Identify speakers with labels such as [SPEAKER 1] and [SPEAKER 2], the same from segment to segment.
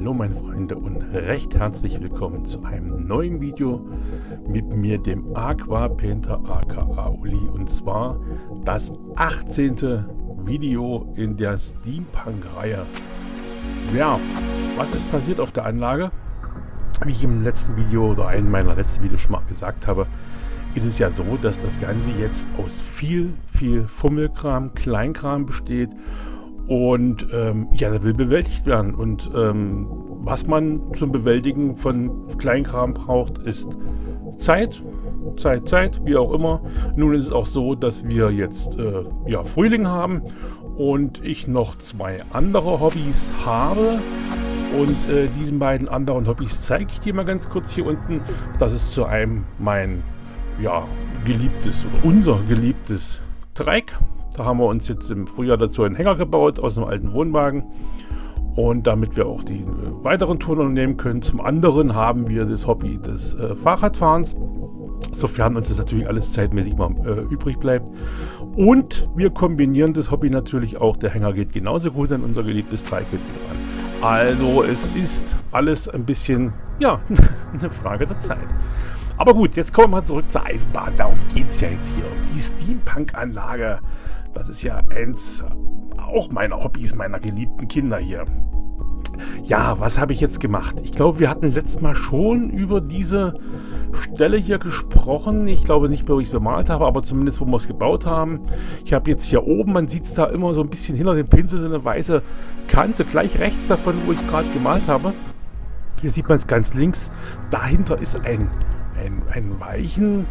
[SPEAKER 1] Hallo meine Freunde und recht herzlich willkommen zu einem neuen Video mit mir, dem Aqua Painter aka Uli, und zwar das 18. Video in der Steampunk-Reihe. Ja, was ist passiert auf der Anlage? Wie ich im letzten Video oder einem meiner letzten Videos schon mal gesagt habe, ist es ja so, dass das Ganze jetzt aus viel Fummelkram, Kleinkram besteht. Und ja, das will bewältigt werden. Und was man zum Bewältigen von Kleinkram braucht, ist Zeit, wie auch immer. Nun ist es auch so, dass wir jetzt ja, Frühling haben und ich noch zwei andere Hobbys habe. Und diesen beiden anderen Hobbys zeige ich dir mal ganz kurz hier unten. Das ist zu einem mein ja, geliebtes oder unser geliebtes Trike. Da haben wir uns jetzt im Frühjahr dazu einen Hänger gebaut aus einem alten Wohnwagen. Und damit wir auch die weiteren Touren unternehmen können. Zum anderen haben wir das Hobby des Fahrradfahrens, sofern uns das natürlich alles zeitmäßig mal übrig bleibt. Und wir kombinieren das Hobby natürlich auch. Der Hänger geht genauso gut an unser geliebtes Trike dran. Also es ist alles ein bisschen, ja, eine Frage der Zeit. Aber gut, jetzt kommen wir mal zurück zur Eisenbahn. Darum geht es ja jetzt hier. Um die Steampunk-Anlage. Das ist ja eins auch meiner Hobbys, meiner geliebten Kinder hier. Ja, was habe ich jetzt gemacht? Ich glaube, wir hatten letztes Mal schon über diese Stelle hier gesprochen. Ich glaube nicht, wo ich es bemalt habe, aber zumindest, wo wir es gebaut haben. Ich habe jetzt hier oben, man sieht es da immer so ein bisschen hinter dem Pinsel, so eine weiße Kante, gleich rechts davon, wo ich gerade gemalt habe. Hier sieht man es ganz links. Dahinter ist ein weichen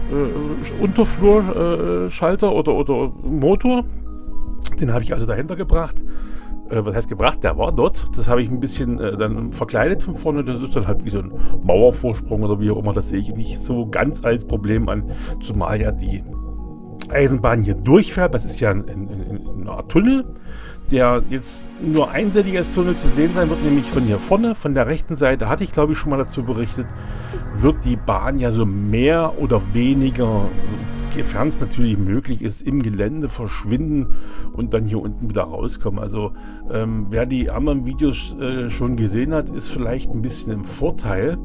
[SPEAKER 1] Unterflurschalter oder Motor. Den habe ich also dahinter gebracht. Was heißt gebracht? Der war dort. Das habe ich ein bisschen dann verkleidet von vorne. Das ist dann halt wie so ein Mauervorsprung oder wie auch immer. Das sehe ich nicht so ganz als Problem an. Zumal ja die Eisenbahn hier durchfährt. Das ist ja eine Art Tunnel, der jetzt nur einseitig als Tunnel zu sehen sein wird, nämlich von hier vorne, von der rechten Seite, hatte ich glaube ich schon mal dazu berichtet, wird die Bahn ja so mehr oder weniger, sofern es natürlich möglich ist, im Gelände verschwinden und dann hier unten wieder rauskommen. Also wer die anderen Videos schon gesehen hat, ist vielleicht ein bisschen im Vorteil,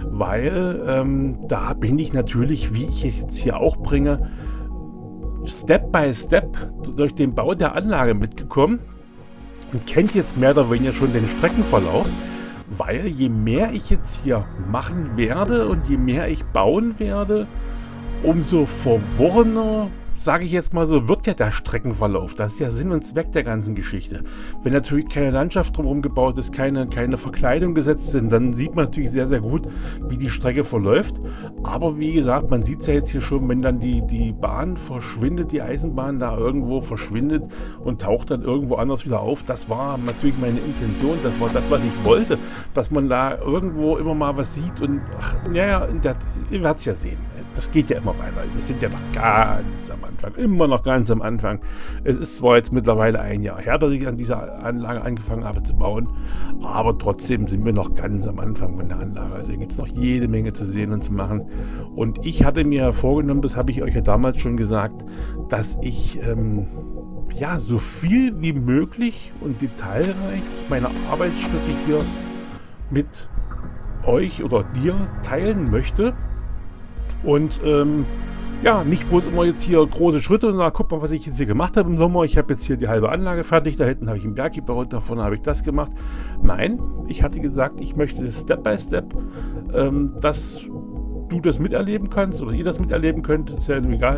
[SPEAKER 1] weil da bin ich natürlich, wie ich es jetzt hier auch bringe, Step by Step durch den Bau der Anlage mitgekommen und kennt jetzt mehr oder weniger schon den Streckenverlauf, weil je mehr ich jetzt hier machen werde und je mehr ich bauen werde, umso verworrener, sage ich jetzt mal so, wird ja der Streckenverlauf. Das ist ja Sinn und Zweck der ganzen Geschichte. Wenn natürlich keine Landschaft drumherum gebaut ist, keine Verkleidung gesetzt sind, dann sieht man natürlich sehr gut, wie die Strecke verläuft. Aber wie gesagt, man sieht es ja jetzt hier schon, wenn dann die Bahn verschwindet, die Eisenbahn da irgendwo verschwindet und taucht dann irgendwo anders wieder auf. Das war natürlich meine Intention, das war das, was ich wollte, dass man da irgendwo immer mal was sieht und ach, naja, ihr werdet es ja sehen. Das geht ja immer weiter. Wir sind ja noch ganz am Anfang, immer noch ganz am Anfang. Es ist zwar jetzt mittlerweile ein Jahr her, dass ich an dieser Anlage angefangen habe zu bauen, aber trotzdem sind wir noch ganz am Anfang von der Anlage. Also hier gibt es noch jede Menge zu sehen und zu machen. Und ich hatte mir vorgenommen, das habe ich euch ja damals schon gesagt, dass ich ja, so viel wie möglich und detailreich meine Arbeitsschritte hier mit euch oder dir teilen möchte. Und ja, nicht bloß immer jetzt hier große Schritte und guck mal, was ich jetzt hier gemacht habe im Sommer. Ich habe jetzt hier die halbe Anlage fertig, da hinten habe ich einen Berg gebaut, da vorne habe ich das gemacht. Nein, ich hatte gesagt, ich möchte Step by Step, dass du das miterleben kannst oder ihr das miterleben könnt, ist ja egal,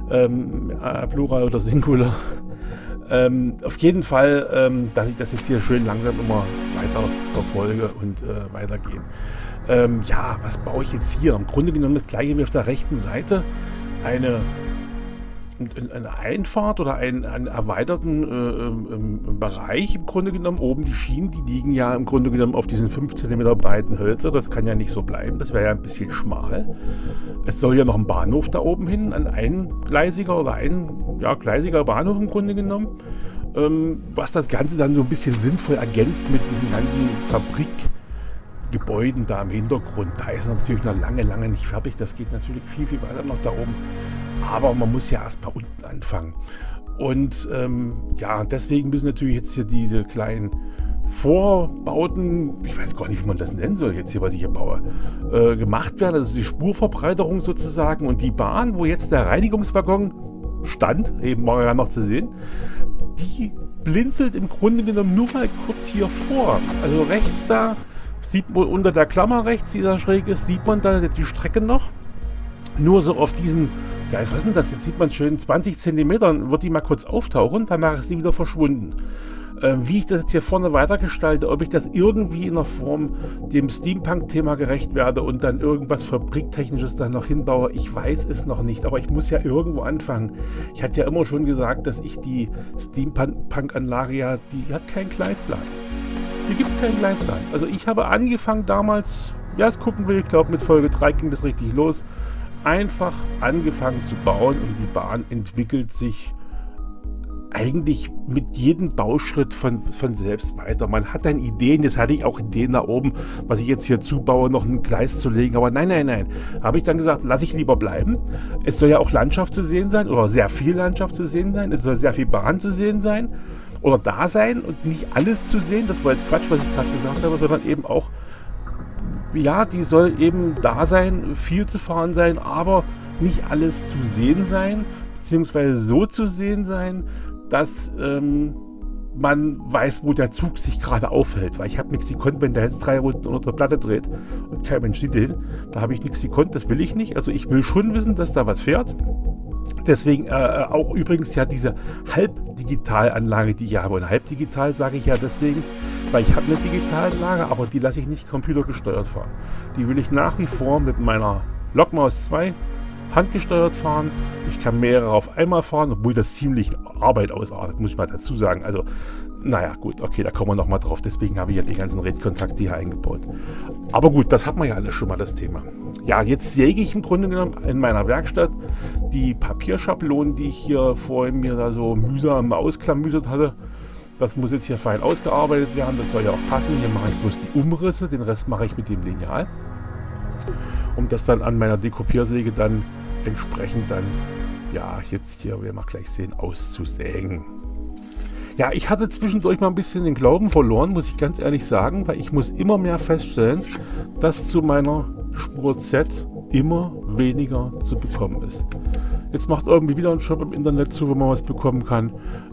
[SPEAKER 1] Plural oder Singular. Auf jeden Fall, dass ich das jetzt hier schön langsam immer weiter verfolge und weitergehe. Ja, was baue ich jetzt hier? Im Grunde genommen das gleiche wie auf der rechten Seite. Eine Einfahrt oder einen erweiterten Bereich im Grunde genommen. Oben die Schienen, die liegen ja im Grunde genommen auf diesen 5 cm breiten Hölzer. Das kann ja nicht so bleiben, das wäre ja ein bisschen schmal. Es soll ja noch ein Bahnhof da oben hin, ein eingleisiger oder gleisiger Bahnhof im Grunde genommen. Was das Ganze dann so ein bisschen sinnvoll ergänzt mit diesen ganzen Fabrikgebäuden da im Hintergrund. Da ist natürlich noch lange nicht fertig. Das geht natürlich viel weiter noch da oben. Aber man muss ja erst mal unten anfangen. Und ja, deswegen müssen natürlich jetzt hier diese kleinen Vorbauten, ich weiß gar nicht, wie man das nennen soll jetzt hier, was ich hier baue, gemacht werden, also die Spurverbreiterung sozusagen und die Bahn, wo jetzt der Reinigungswaggon stand, eben war ja noch zu sehen, die blinzelt im Grunde genommen nur mal kurz hier vor. Also rechts da, sieht man unter der Klammer rechts, die da schräg ist, sieht man da die Strecke noch. Nur so auf diesen, ja, was ist denn das? Jetzt sieht man schön 20 Zentimetern, wird die mal kurz auftauchen, danach ist die wieder verschwunden. Wie ich das jetzt hier vorne weitergestalte, ob ich das irgendwie in der Form dem Steampunk-Thema gerecht werde und dann irgendwas Fabriktechnisches dann noch hinbaue, ich weiß es noch nicht, aber ich muss ja irgendwo anfangen. Ich hatte ja immer schon gesagt, dass ich die Steampunk-Anlage ja, die hat keinen Gleisplan. Hier gibt es keinen Gleisplan. Also ich habe angefangen damals, ja, das gucken wir, ich glaube mit Folge 3 ging das richtig los, einfach angefangen zu bauen und die Bahn entwickelt sich eigentlich mit jedem Bauschritt von selbst weiter. Man hat dann Ideen, jetzt hatte ich auch Ideen da oben, was ich jetzt hier zubaue, noch ein Gleis zu legen, aber nein. Habe ich dann gesagt, lasse ich lieber bleiben. Es soll ja auch Landschaft zu sehen sein oder sehr viel Landschaft zu sehen sein, es soll sehr viel Bahn zu sehen sein oder da sein und nicht alles zu sehen, das war jetzt Quatsch, was ich gerade gesagt habe, sondern eben auch, ja, die soll eben da sein, viel zu fahren sein, aber nicht alles zu sehen sein, beziehungsweise so zu sehen sein, dass man weiß, wo der Zug sich gerade aufhält. Weil ich habe nichts gekonnt, wenn der jetzt 3 Runden unter der Platte dreht und kein Mensch sieht den. Da habe ich nichts gekonnt, das will ich nicht. Also ich will schon wissen, dass da was fährt. Deswegen auch übrigens ja diese Halbdigitalanlage, die ich habe. Und halbdigital sage ich ja deswegen, weil ich habe eine Digitalanlage, aber die lasse ich nicht computergesteuert fahren. Die will ich nach wie vor mit meiner Lokmaus 2 handgesteuert fahren. Ich kann mehrere auf einmal fahren, obwohl das ziemlich Arbeit ausartet, muss ich mal dazu sagen. Also, naja, gut, okay, da kommen wir nochmal drauf. Deswegen habe ich ja die ganzen Red-Kontakte hier eingebaut. Aber gut, das hat man ja alles schon mal, das Thema. Ja, jetzt säge ich im Grunde genommen in meiner Werkstatt die Papierschablonen, die ich hier vorhin mir da so mühsam ausklamüsert hatte. Das muss jetzt hier fein ausgearbeitet werden, das soll ja auch passen. Hier mache ich bloß die Umrisse, den Rest mache ich mit dem Lineal. Um das dann an meiner Dekopiersäge dann entsprechend dann, ja, jetzt hier, werden wir gleich sehen, auszusägen. Ja, ich hatte zwischendurch mal ein bisschen den Glauben verloren, muss ich ganz ehrlich sagen, weil ich muss immer mehr feststellen, dass zu meiner Spur Z immer weniger zu bekommen ist. Jetzt macht irgendwie wieder ein Shop im Internet zu, wo man was bekommen kann.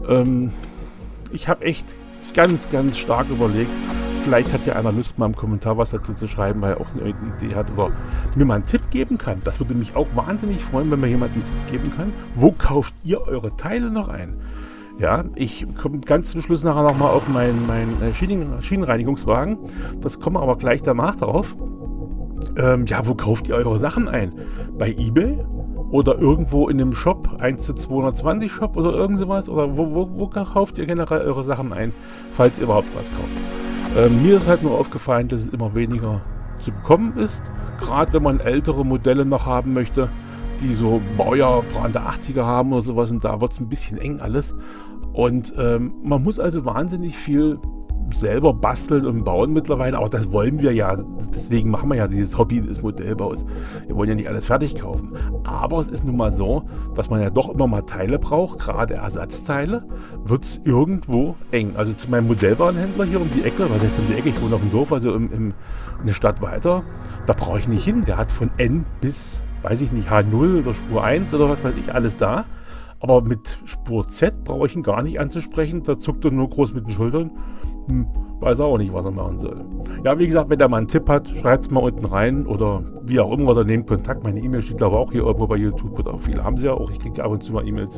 [SPEAKER 1] Ich habe echt ganz stark überlegt, vielleicht hat ja einer Lust, mal im Kommentar was dazu zu schreiben, weil er auch eine Idee hat oder mir mal einen Tipp geben kann. Das würde mich auch wahnsinnig freuen, wenn mir jemand einen Tipp geben kann. Wo kauft ihr eure Teile noch ein? Ja, ich komme ganz zum Schluss nachher nochmal auf meinen Schienenreinigungswagen. Das kommen wir aber gleich danach drauf. Ja, wo kauft ihr eure Sachen ein? Bei eBay? Oder irgendwo in einem Shop, 1:220 Shop oder irgend sowas? Oder wo kauft ihr generell eure Sachen ein, falls ihr überhaupt was kauft? Mir ist halt nur aufgefallen, dass es immer weniger zu bekommen ist. Gerade wenn man ältere Modelle noch haben möchte, die so Baujahr der 80er haben oder sowas. Und da wird es ein bisschen eng alles. Und man muss also wahnsinnig viel selber basteln und bauen mittlerweile. Aber das wollen wir ja. Deswegen machen wir ja dieses Hobby des Modellbaus. Wir wollen ja nicht alles fertig kaufen. Aber es ist nun mal so, dass man ja doch immer mal Teile braucht, gerade Ersatzteile, wird es irgendwo eng. Also zu meinem Modellbahnhändler hier um die Ecke, was heißt um die Ecke, ich wohne auf dem Dorf, also in eine Stadt weiter, da brauche ich nicht hin. Der hat von N bis, weiß ich nicht, H0 oder Spur 1 oder was weiß ich, alles da. Aber mit Spur Z brauche ich ihn gar nicht anzusprechen. Da zuckt er nur groß mit den Schultern. Weiß auch nicht, was er machen soll. Ja, wie gesagt, wenn der mal einen Tipp hat, schreibt es mal unten rein oder wie auch immer oder nehmt Kontakt. Meine E-Mail steht aber auch hier irgendwo bei YouTube oder auch viele haben sie ja auch. Ich kriege ab und zu mal E-Mails.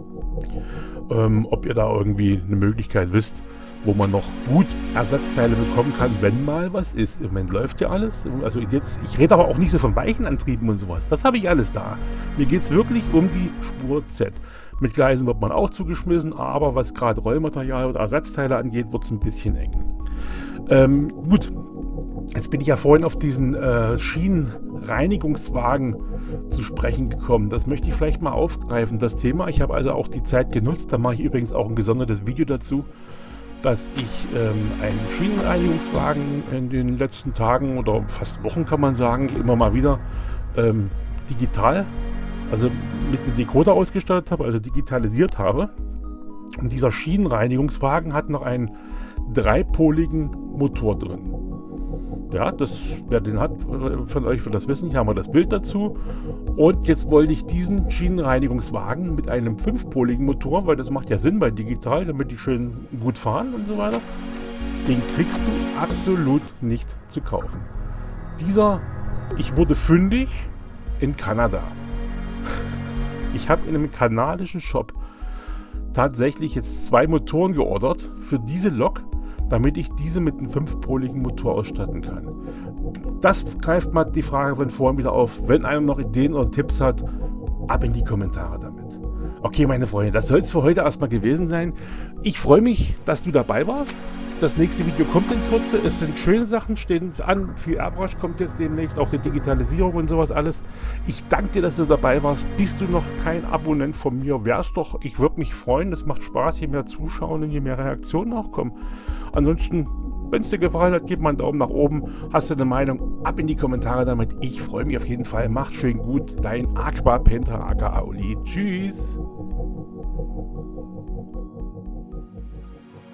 [SPEAKER 1] Ob ihr da irgendwie eine Möglichkeit wisst, wo man noch gut Ersatzteile bekommen kann, wenn mal was ist. Im Moment läuft ja alles. Also jetzt, ich rede aber auch nicht so von Weichenantrieben und sowas. Das habe ich alles da. Mir geht es wirklich um die Spur Z. Mit Gleisen wird man auch zugeschmissen, aber was gerade Rollmaterial oder Ersatzteile angeht, wird es ein bisschen eng. Gut, jetzt bin ich ja vorhin auf diesen Schienenreinigungswagen zu sprechen gekommen. Das möchte ich vielleicht mal aufgreifen, das Thema. Ich habe also auch die Zeit genutzt, da mache ich übrigens auch ein gesondertes Video dazu, dass ich einen Schienenreinigungswagen in den letzten Tagen oder fast Wochen, kann man sagen, immer mal wieder digital, also mit einem Decoder ausgestattet habe, also digitalisiert habe. Und dieser Schienenreinigungswagen hat noch einen dreipoligen Motor drin. Ja, wer den hat von euch wird das wissen. Hier haben wir das Bild dazu. Und jetzt wollte ich diesen Schienenreinigungswagen mit einem 5poligen Motor, weil das macht ja Sinn bei digital, damit die schön gut fahren und so weiter. Den kriegst du absolut nicht zu kaufen. Ich wurde fündig in Kanada. Ich habe in einem kanadischen Shop tatsächlich jetzt 2 Motoren geordert für diese Lok, damit ich diese mit einem 5poligen Motor ausstatten kann. Das greift mal die Frage von vorhin wieder auf. Wenn einer noch Ideen oder Tipps hat, ab in die Kommentare damit. Okay, meine Freunde, das soll es für heute erstmal gewesen sein. Ich freue mich, dass du dabei warst. Das nächste Video kommt in Kürze. Es sind schöne Sachen, stehen an. Viel Airbrush kommt jetzt demnächst, auch die Digitalisierung und sowas alles. Ich danke dir, dass du dabei warst. Bist du noch kein Abonnent von mir, wär's doch. Ich würde mich freuen. Es macht Spaß, je mehr Zuschauen und je mehr Reaktionen auch kommen. Ansonsten, wenn es dir gefallen hat, gib mal einen Daumen nach oben. Hast du eine Meinung? Ab in die Kommentare damit. Ich freue mich auf jeden Fall. Macht schön gut. Dein Aqua Penta aka Oli. Tschüss.